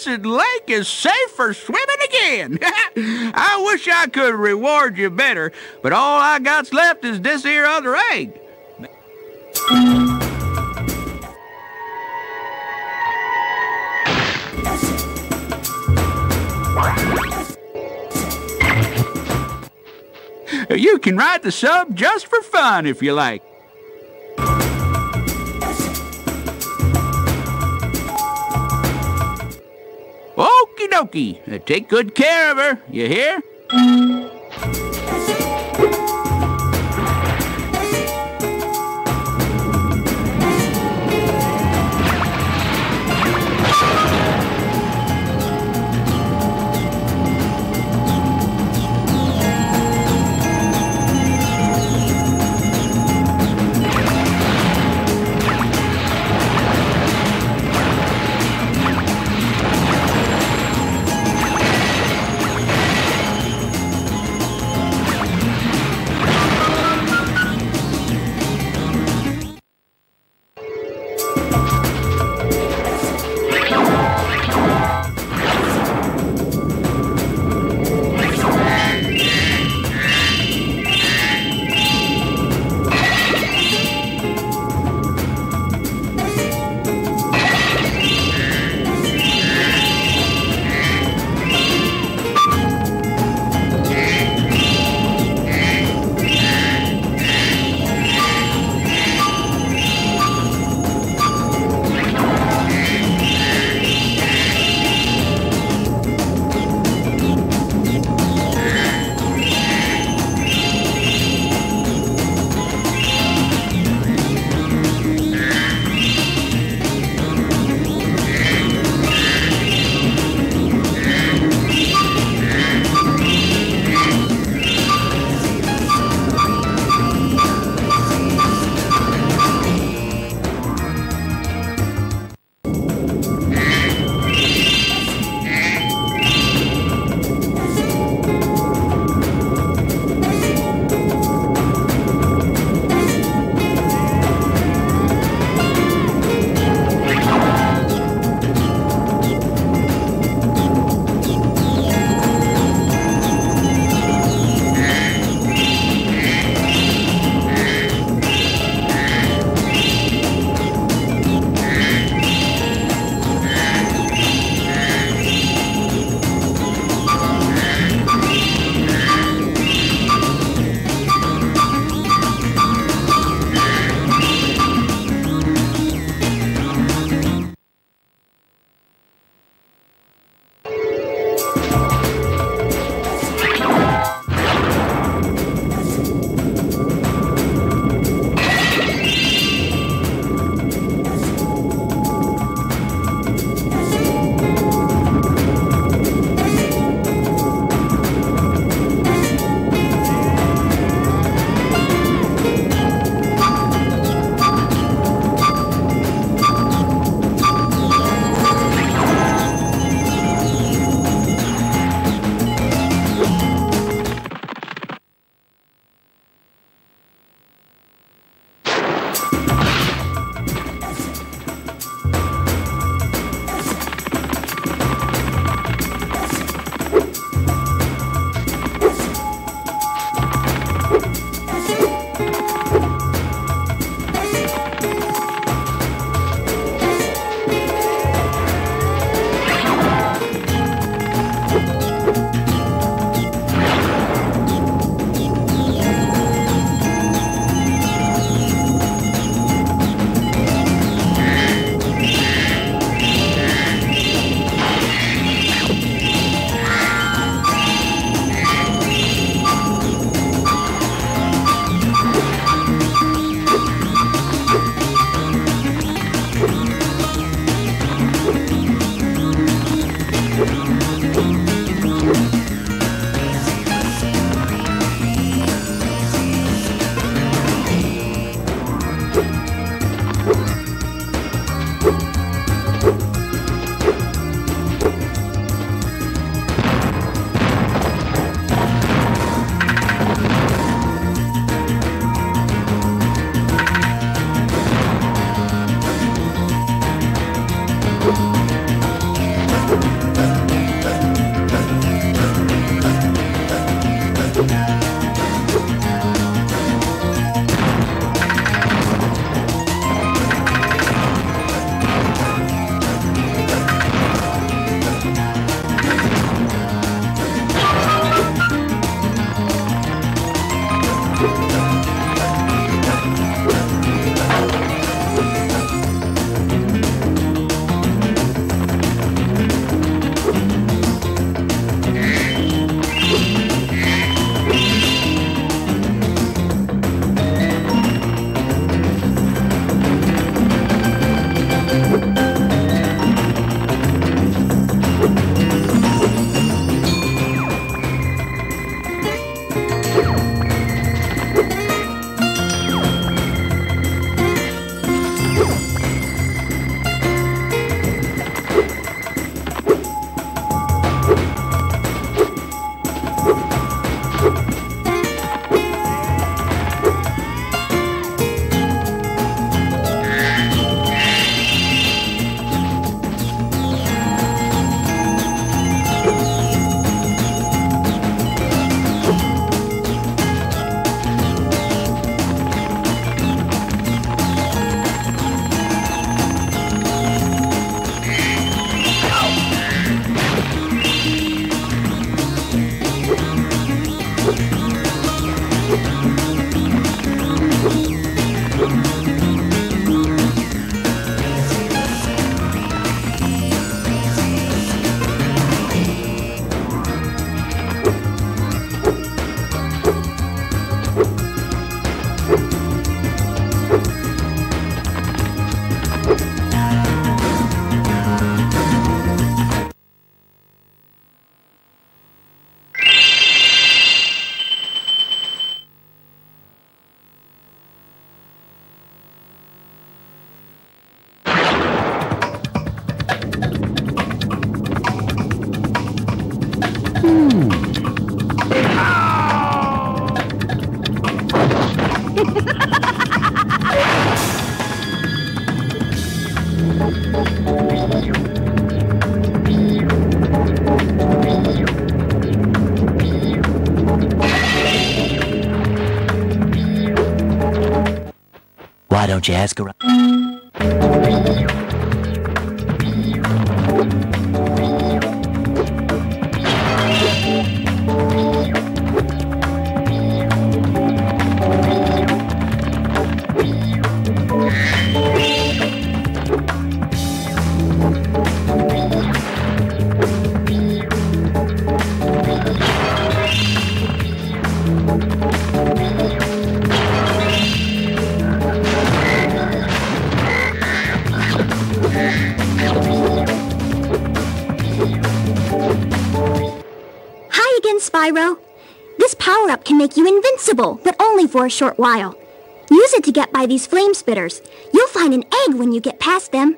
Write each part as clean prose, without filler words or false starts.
blessed lake is safe for swimming again. I wish I could reward you better, but all I got's left is this here other egg. You can ride the sub just for fun if you like. Okie dokie. Take good care of her, you hear? Why don't you ask around? Spyro. This power-up can make you invincible, but only for a short while. Use it to get by these flame spitters. You'll find an egg when you get past them.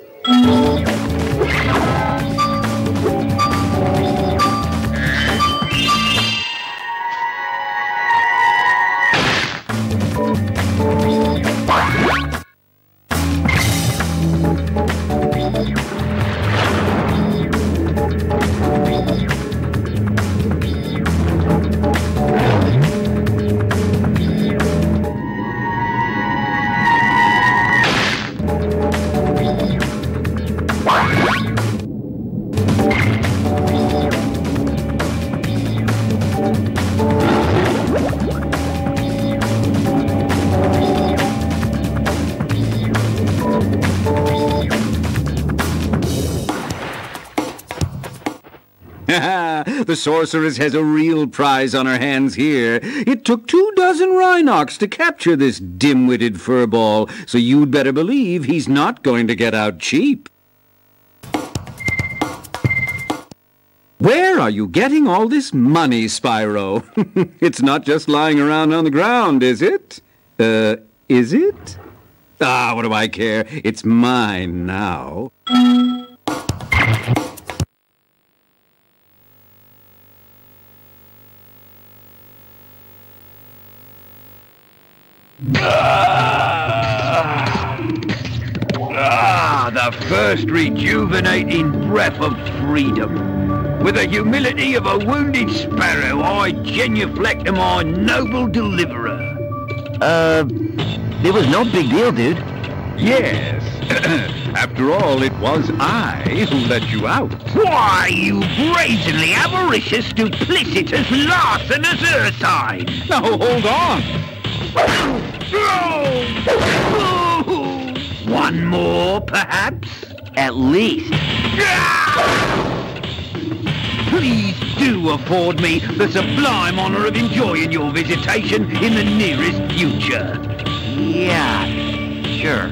The sorceress has a real prize on her hands here. It took 24 Rhynocs to capture this dim-witted furball, so you'd better believe he's not going to get out cheap. Where are you getting all this money, Spyro? It's not just lying around on the ground, is it? Is it? Ah, what do I care? It's mine now. The first rejuvenating breath of freedom. With the humility of a wounded sparrow, I genuflect to my noble deliverer. It was no big deal, dude. Yes. After all, it was I who let you out. Why, you brazenly avaricious, duplicitous, larcenous ursine! Now, hold on. One more, perhaps? At least. Please do afford me the sublime honor of enjoying your visitation in the nearest future. Yeah, sure.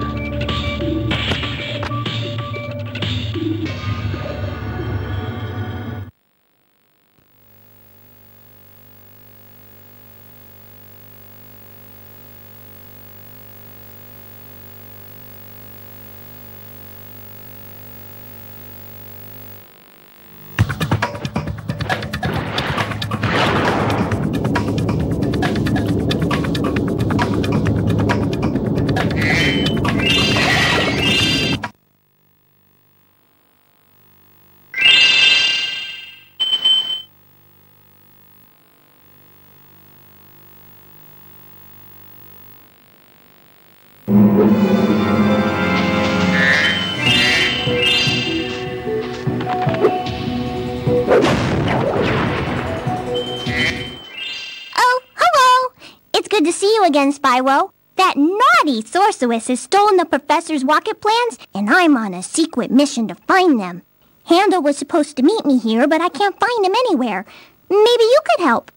Good to see you again, Spyro. That naughty sorceress has stolen the professor's rocket plans, and I'm on a secret mission to find them. Handel was supposed to meet me here, but I can't find him anywhere. Maybe you could help.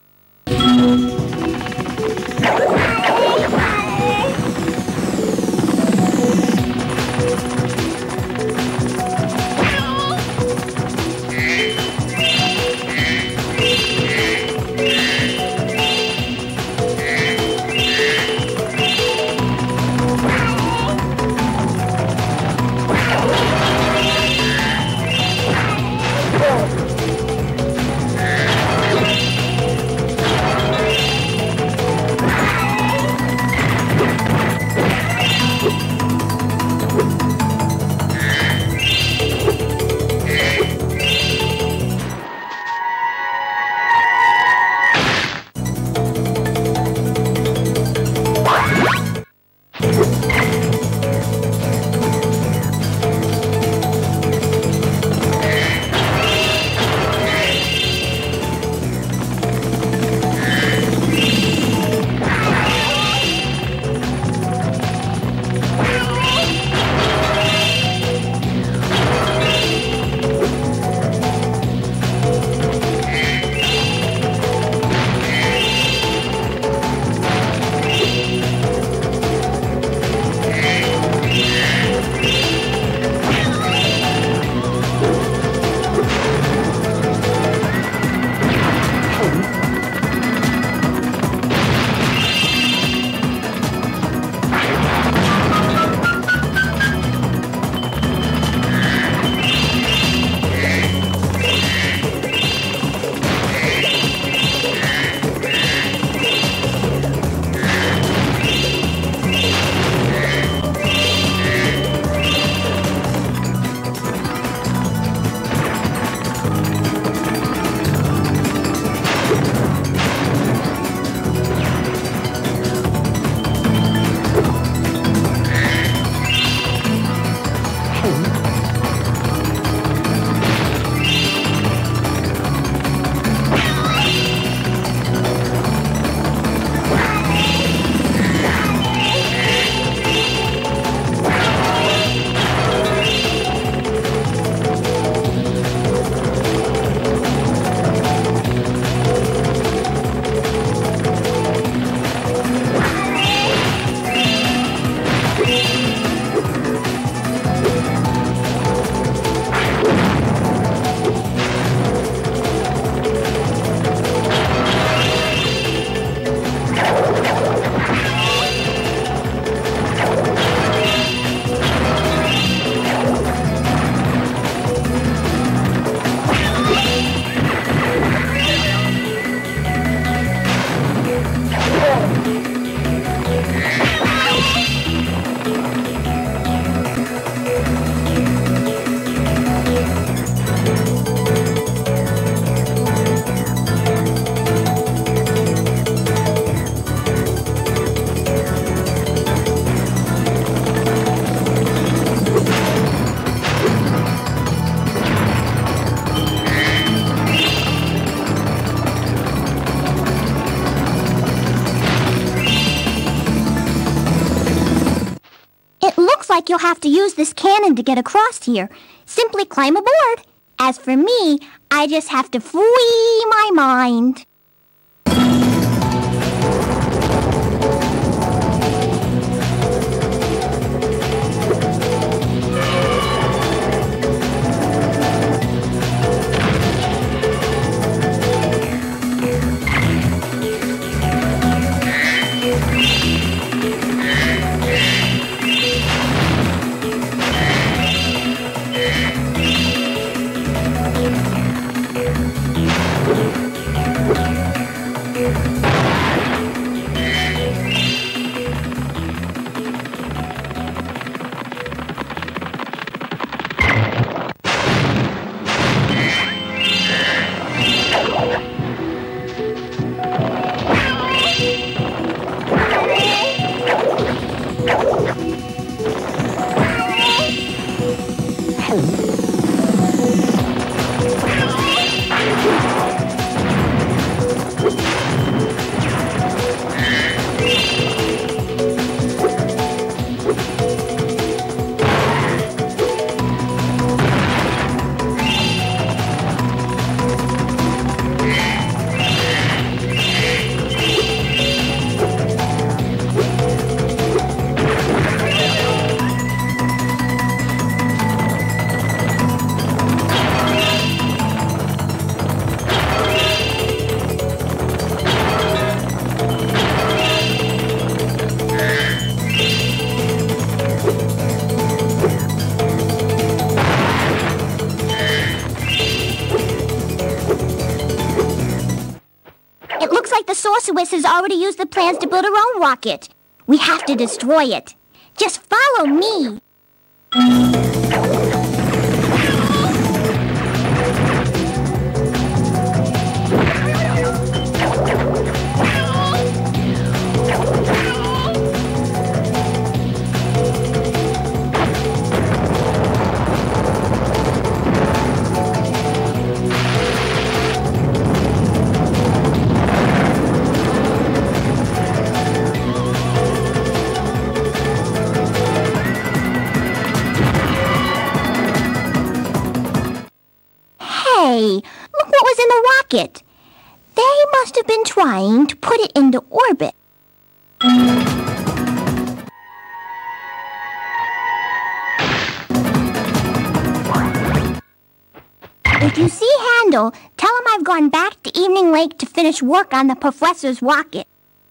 Like you'll have to use this cannon to get across here. Simply climb aboard. As for me, I just have to free my mind. Sorceress has already used the plans to build her own rocket. We have to destroy it. Just follow me. Hey, look what was in the rocket. They must have been trying to put it into orbit. If you see Handel, tell him I've gone back to Evening Lake to finish work on the professor's rocket.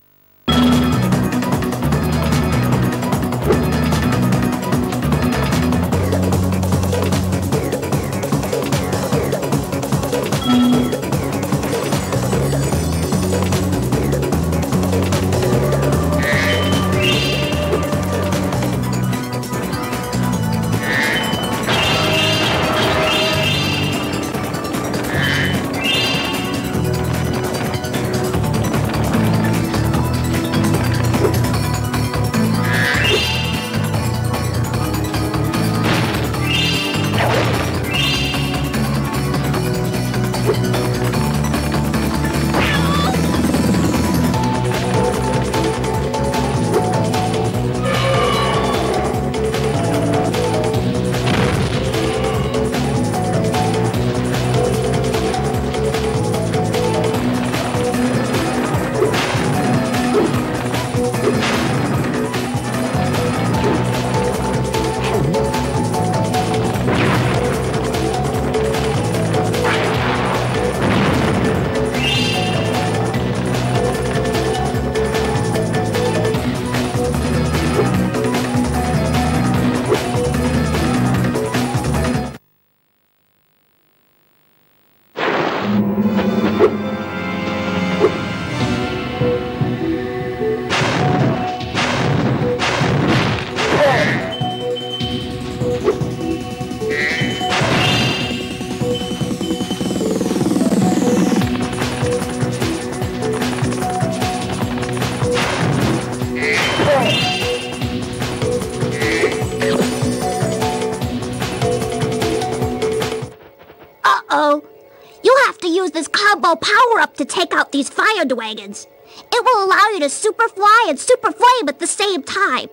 Uh-oh. You'll have to use this combo power-up to take out these fire dragons. It will allow you to super fly and super flame at the same time.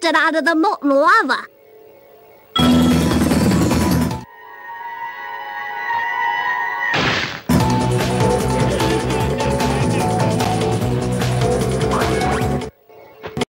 lifted out of the molten lava.